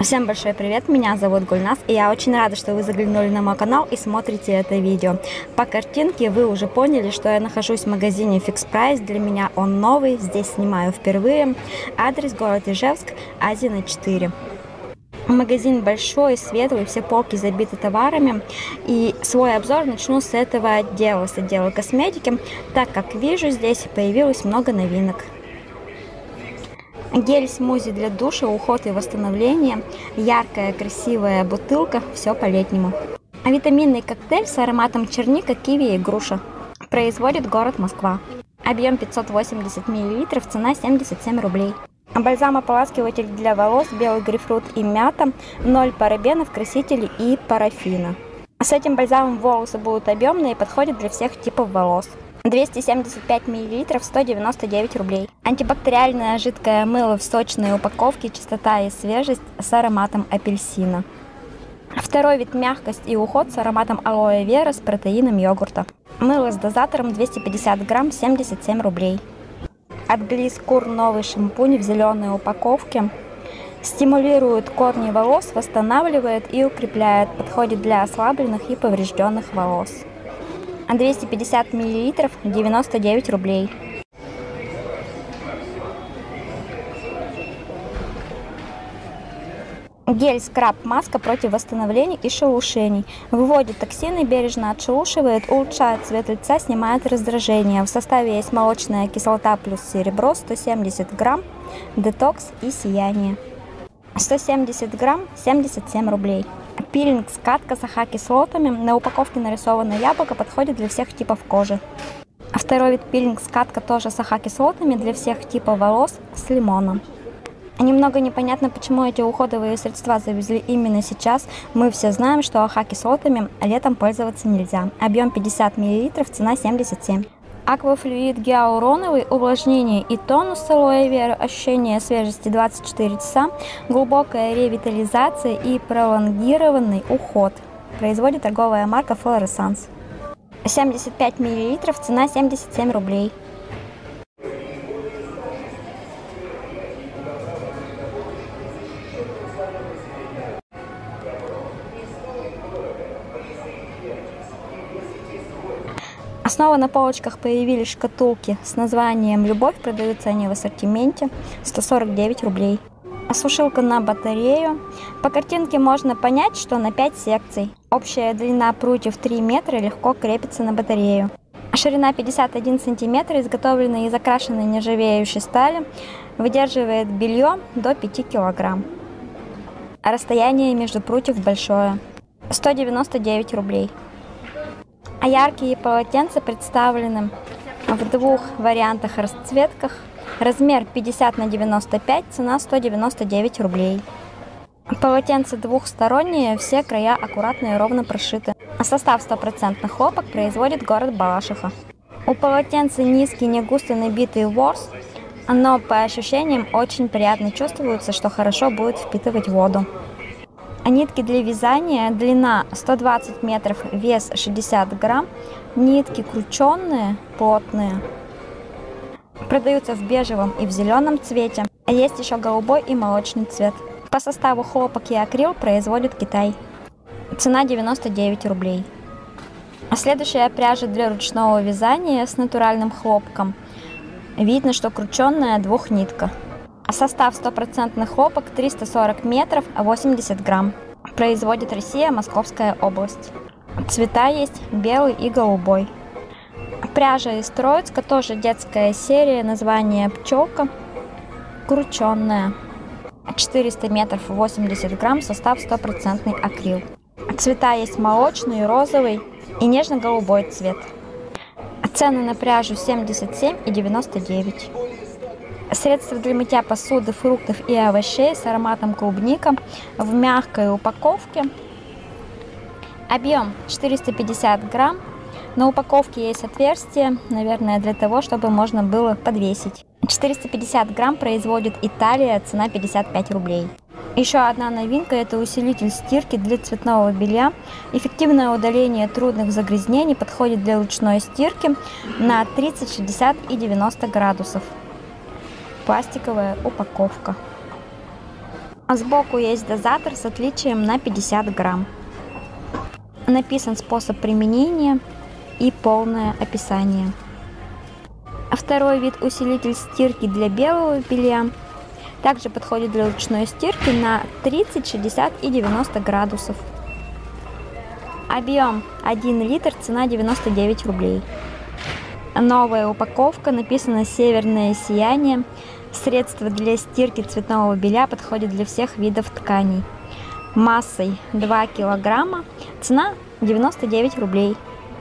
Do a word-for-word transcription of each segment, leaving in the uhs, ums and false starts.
Всем большой привет, меня зовут Гульнас, и я очень рада, что вы заглянули на мой канал и смотрите это видео. По картинке вы уже поняли, что я нахожусь в магазине Fix Price, для меня он новый, здесь снимаю впервые. Адрес город Ижевск, Азина четыре. Магазин большой, светлый, все полки забиты товарами, и свой обзор начну с этого отдела, с отдела косметики, так как вижу, здесь появилось много новинок. Гель-смузи для душа, уход и восстановление, яркая красивая бутылка, все по-летнему. Витаминный коктейль с ароматом черника, киви и груша. Производит город Москва. Объем пятьсот восемьдесят миллилитров, цена семьдесят семь рублей. Бальзам-ополаскиватель для волос, белый грейпфрут и мята, ноль парабенов, красителей и парафина. С этим бальзамом волосы будут объемные и подходят для всех типов волос. двести семьдесят пять миллилитров, сто девяносто девять рублей. Антибактериальное жидкое мыло в сочной упаковке, чистота и свежесть с ароматом апельсина. Второй вид — мягкость и уход с ароматом алоэ вера с протеином йогурта. Мыло с дозатором двести пятьдесят грамм, семьдесят семь рублей. От Глиз Кур новый шампунь в зеленой упаковке. Стимулирует корни волос, восстанавливает и укрепляет. Подходит для ослабленных и поврежденных волос. двести пятьдесят миллилитров, девяносто девять рублей. Гель-скраб-маска против восстановлений и шелушений. Выводит токсины, бережно отшелушивает, улучшает цвет лица, снимает раздражение. В составе есть молочная кислота плюс серебро, сто семьдесят грамм, детокс и сияние. сто семьдесят грамм, семьдесят семь рублей. Пилинг-скатка с АХ-кислотами. На упаковке нарисовано яблоко, подходит для всех типов кожи. Второй вид пилинг-скатка тоже с АХ-кислотами для всех типов волос с лимоном. Немного непонятно, почему эти уходовые средства завезли именно сейчас. Мы все знаем, что АХ-кислотами летом пользоваться нельзя. Объем пятьдесят миллилитров, цена семьдесят семь. Аквафлюид гиалуроновый, увлажнение и тонус с алоэ вера, ощущение свежести двадцать четыре часа, глубокая ревитализация и пролонгированный уход. Производит торговая марка Флоресанс. семьдесят пять миллилитров, цена семьдесят семь рублей. Снова на полочках появились шкатулки с названием «Любовь», продаются они в ассортименте, сто сорок девять рублей. Сушилка на батарею. По картинке можно понять, что на пять секций. Общая длина прутьев три метра, легко крепится на батарею. Ширина пятьдесят один сантиметр, изготовлена из окрашенной нержавеющей стали, выдерживает белье до пяти килограмм. Расстояние между прутьев большое. сто девяносто девять рублей. А яркие полотенца представлены в двух вариантах расцветках. Размер пятьдесят на девяносто пять, цена сто девяносто девять рублей. Полотенца двухсторонние, все края аккуратно и ровно прошиты. Состав стопроцентный хлопок, производит город Балашиха. У полотенца низкий, не густо набитый ворс, но по ощущениям очень приятно чувствуется, что хорошо будет впитывать воду. Нитки для вязания, длина сто двадцать метров, вес шестьдесят грамм, нитки крученные, плотные. Продаются в бежевом и в зеленом цвете, а есть еще голубой и молочный цвет. По составу хлопок и акрил, производит Китай. Цена девяносто девять рублей. Следующая пряжа для ручного вязания с натуральным хлопком. Видно, что крученная двухнитка. Состав стопроцентный хлопок, триста сорок метров, восемьдесят грамм. Производит Россия, Московская область. Цвета есть белый и голубой. Пряжа из Троицка, тоже детская серия, название пчелка. Крученная. четыреста метров, восемьдесят грамм, состав стопроцентный акрил. Цвета есть молочный, розовый и нежно-голубой цвет. Цены на пряжу семьдесят семь и девяносто девять. Средство для мытья посуды, фруктов и овощей с ароматом клубника в мягкой упаковке. Объем четыреста пятьдесят грамм. На упаковке есть отверстие, наверное, для того, чтобы можно было подвесить. четыреста пятьдесят грамм, производит Италия, цена пятьдесят пять рублей. Еще одна новинка — это усилитель стирки для цветного белья. Эффективное удаление трудных загрязнений, подходит для ручной стирки на тридцать, шестьдесят и девяносто градусов. Пластиковая упаковка. А сбоку есть дозатор с отличием на пятьдесят грамм. Написан способ применения и полное описание. Второй вид усилитель стирки для белого белья. Также подходит для ручной стирки на тридцать, шестьдесят и девяносто градусов. Объем один литр, цена девяносто девять рублей. Новая упаковка, написано «Северное сияние». Средство для стирки цветного белья подходит для всех видов тканей. Массой два килограмма, цена девяносто девять рублей.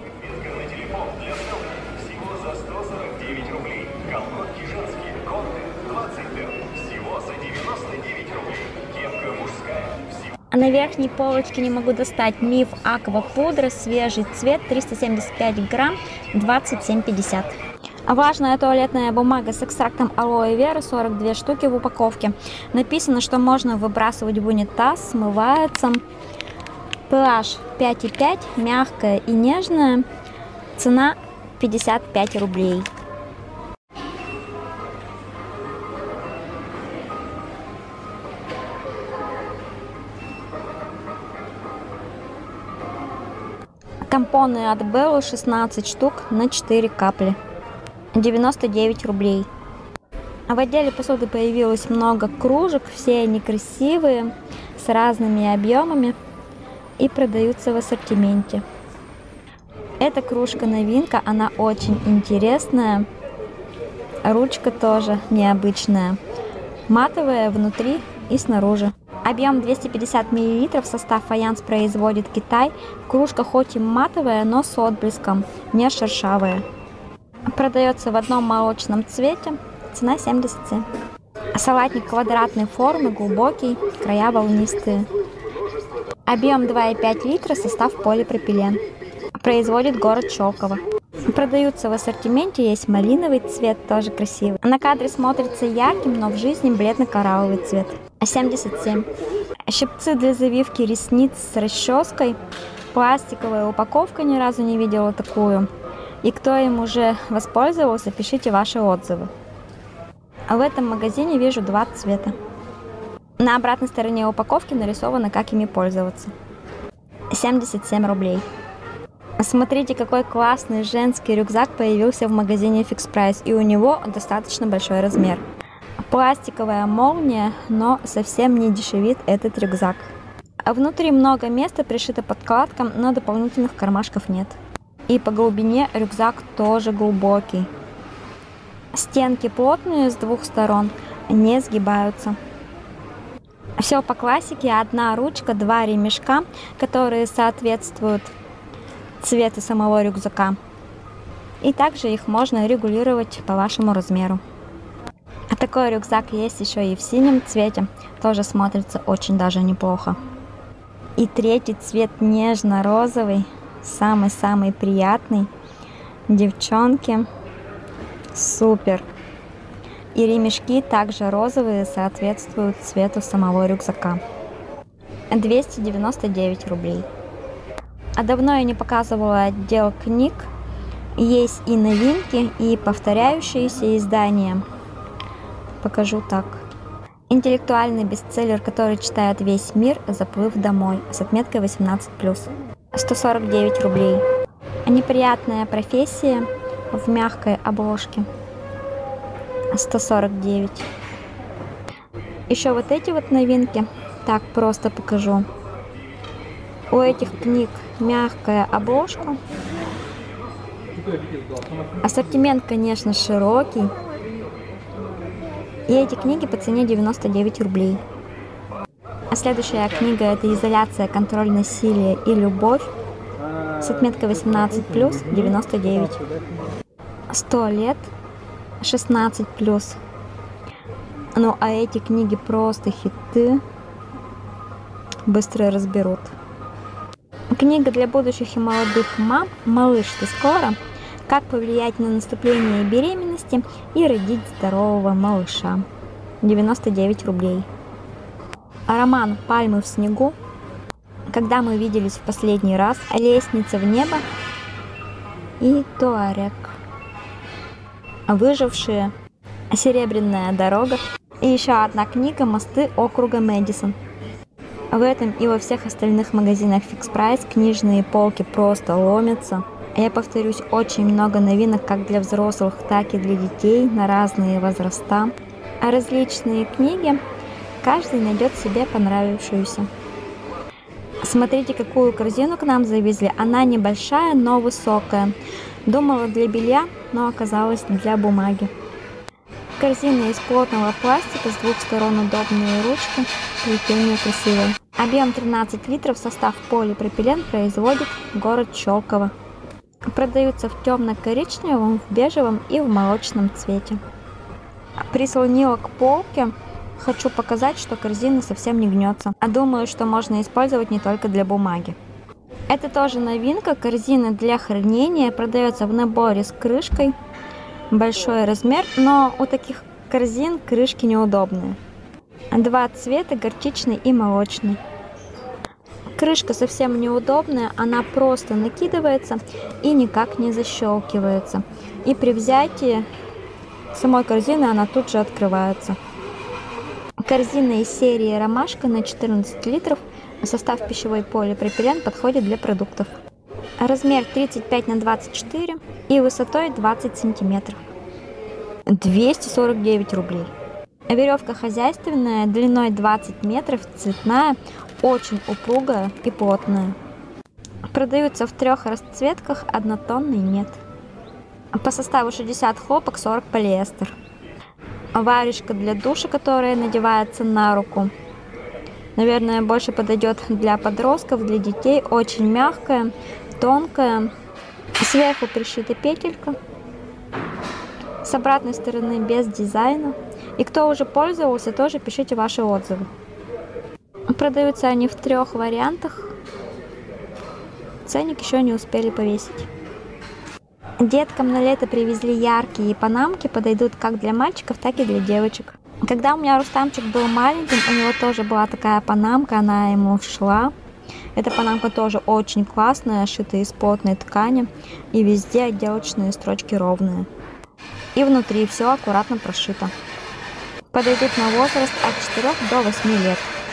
А на верхней полочке не могу достать Миф Аква Пудра, свежий цвет, триста семьдесят пять грамм, двадцать семь пятьдесят. Влажная туалетная бумага с экстрактом алоэ веры, сорок две штуки в упаковке. Написано, что можно выбрасывать в унитаз, смывается. pH пять и пять, мягкая и нежная. Цена пятьдесят пять рублей. Тампоны от Беллы шестнадцать штук на четыре капли. девяносто девять рублей. В отделе посуды появилось много кружек, все они красивые, с разными объемами и продаются в ассортименте. Эта кружка новинка, она очень интересная. Ручка тоже необычная. Матовая внутри и снаружи. Объем двести пятьдесят миллилитров, состав фаянс производит Китай. Кружка хоть и матовая, но с отблеском, не шершавая. Продается в одном молочном цвете, цена семьдесят семь. Салатник квадратной формы, глубокий, края волнистые. Объем два и пять литра, состав полипропилен. Производит город Щелково. Продаются в ассортименте, есть малиновый цвет, тоже красивый. На кадре смотрится ярким, но в жизни бледно-коралловый цвет. семьдесят семь. Щипцы для завивки ресниц с расческой. Пластиковая упаковка, ни разу не видела такую. И кто им уже воспользовался, пишите ваши отзывы. А в этом магазине вижу два цвета. На обратной стороне упаковки нарисовано, как ими пользоваться. семьдесят семь рублей. Смотрите, какой классный женский рюкзак появился в магазине Fix Price, и у него достаточно большой размер. Пластиковая молния, но совсем не дешевит этот рюкзак. А внутри много места, пришито подкладкам, но дополнительных кармашков нет. И по глубине рюкзак тоже глубокий. Стенки плотные с двух сторон, не сгибаются. Все по классике, одна ручка, два ремешка, которые соответствуют цвету самого рюкзака. И также их можно регулировать по вашему размеру. А такой рюкзак есть еще и в синем цвете, тоже смотрится очень даже неплохо. И третий цвет нежно-розовый, самый-самый приятный. Девчонки, супер. И ремешки также розовые, соответствуют цвету самого рюкзака. двести девяносто девять рублей. А давно я не показывала отдел книг. Есть и новинки, и повторяющиеся издания. Покажу так. Интеллектуальный бестселлер, который читает весь мир, «Заплыв домой» с отметкой восемнадцать плюс. сто сорок девять рублей. Неприятная профессия в мягкой обложке. сто сорок девять. Еще вот эти вот новинки. Так, просто покажу. У этих книг мягкая обложка. Ассортимент, конечно, широкий. И эти книги по цене девяносто девять рублей. А следующая книга — это «Изоляция, контроль, насилие и любовь» с отметкой восемнадцать плюс, девяносто девять. сто лет, шестнадцать плюс. Ну а эти книги просто хиты. Быстро разберут. Книга для будущих и молодых мам «Малыш, ты скоро? Как повлиять на наступление беременности и родить здорового малыша». девяносто девять рублей. Роман «Пальмы в снегу». Когда мы виделись в последний раз. Лестница в небо и Туарек. Выжившие. Серебряная дорога. И еще одна книга «Мосты округа Мэдисон». В этом и во всех остальных магазинах Fix Price книжные полки просто ломятся. Я повторюсь, очень много новинок как для взрослых, так и для детей на разные возраста. А различные книги каждый найдет себе понравившуюся. Смотрите, какую корзину к нам завезли. Она небольшая, но высокая. Думала для белья, но оказалось для бумаги. Корзина из плотного пластика, с двух сторон удобные ручки, плетение красивое. Объем тринадцать литров, состав полипропилен, производит город Щелково. Продаются в темно-коричневом, в бежевом и в молочном цвете. Прислонила к полке. Хочу показать, что корзина совсем не гнется. А думаю, что можно использовать не только для бумаги. Это тоже новинка. Корзина для хранения продается в наборе с крышкой. Большой размер, но у таких корзин крышки неудобные. Два цвета, горчичный и молочный. Крышка совсем неудобная, она просто накидывается и никак не защелкивается. И при взятии самой корзины она тут же открывается. Корзина из серии «Ромашка» на четырнадцать литров. Состав пищевой полипропилен, подходит для продуктов. Размер тридцать пять на двадцать четыре и высотой двадцать сантиметров. двести сорок девять рублей. Веревка хозяйственная, длиной двадцать метров, цветная, очень упругая и плотная. Продаются в трех расцветках, однотонной нет. По составу шестьдесят хлопок, сорок полиэстер. Варежка для душа, которая надевается на руку. Наверное, больше подойдет для подростков, для детей. Очень мягкая, тонкая. Сверху пришита петелька. С обратной стороны без дизайна. И кто уже пользовался, тоже пишите ваши отзывы. Продаются они в трех вариантах. Ценник еще не успели повесить. Деткам на лето привезли яркие панамки, подойдут как для мальчиков, так и для девочек. Когда у меня Рустамчик был маленьким, у него тоже была такая панамка, она ему шла. Эта панамка тоже очень классная, шита из плотной ткани, и везде отделочные строчки ровные. И внутри все аккуратно прошито. Подойдут на возраст от четырёх до восьми лет.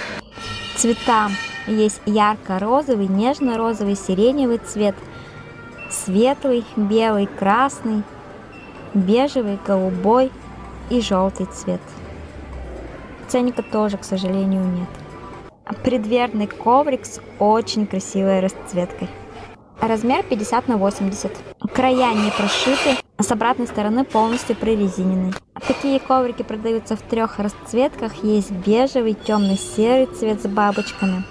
Цвета есть ярко-розовый, нежно-розовый, сиреневый цвет, светлый, белый, красный, бежевый, голубой и желтый цвет. Ценника тоже, к сожалению, нет. Предверный коврик с очень красивой расцветкой. Размер пятьдесят на восемьдесят. Края не прошиты, с обратной стороны полностью прорезинены. Такие коврики продаются в трех расцветках. Есть бежевый, темно-серый цвет с бабочками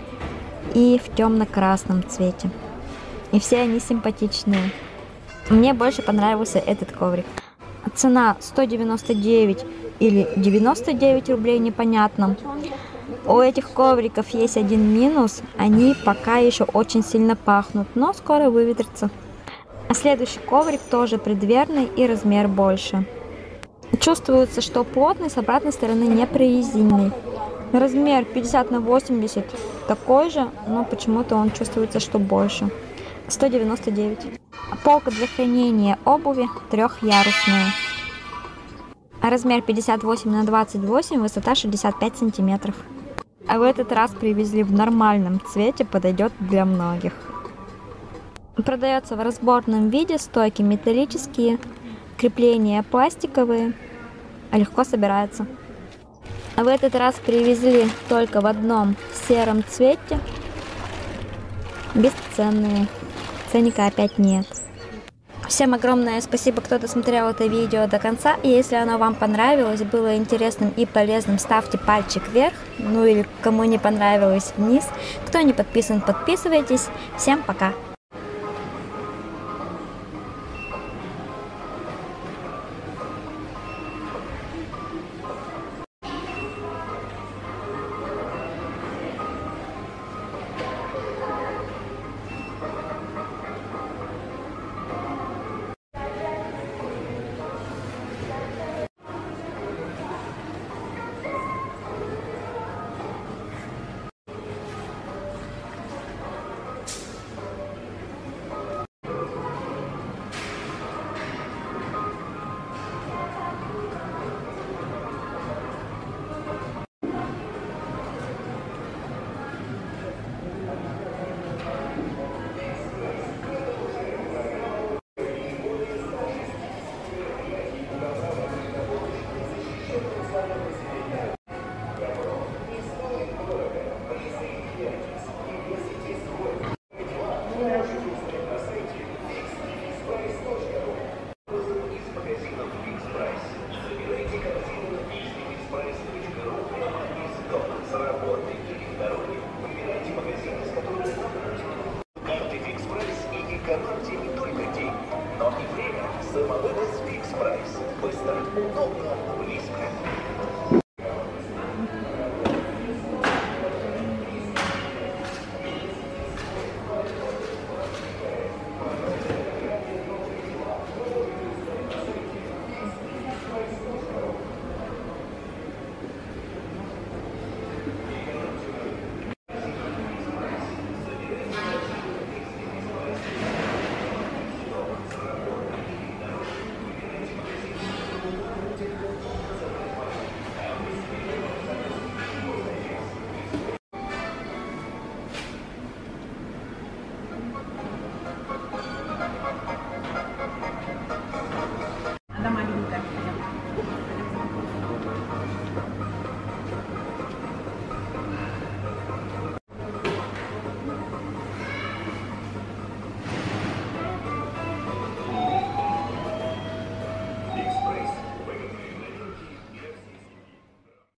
и в темно-красном цвете. И все они симпатичные. Мне больше понравился этот коврик. Цена сто девяносто девять или девяносто девять рублей, непонятно. У этих ковриков есть один минус. Они пока еще очень сильно пахнут, но скоро выветрятся. А следующий коврик тоже предверный и размер больше. Чувствуется, что плотный, с обратной стороны не прорезиненный. Размер пятьдесят на восемьдесят такой же, но почему-то он чувствуется, что больше. сто девяносто девять. Полка для хранения обуви трехъярусная. Размер пятьдесят восемь на двадцать восемь, высота шестьдесят пять сантиметров. А в этот раз привезли в нормальном цвете, подойдет для многих. Продается в разборном виде, стойки металлические, крепления пластиковые, легко собирается. А в этот раз привезли только в одном сером цвете, бесценные, ценника опять нет. Всем огромное спасибо, кто досмотрел это видео до конца. И если оно вам понравилось, было интересным и полезным, ставьте пальчик вверх. Ну или кому не понравилось, вниз. Кто не подписан, подписывайтесь. Всем пока!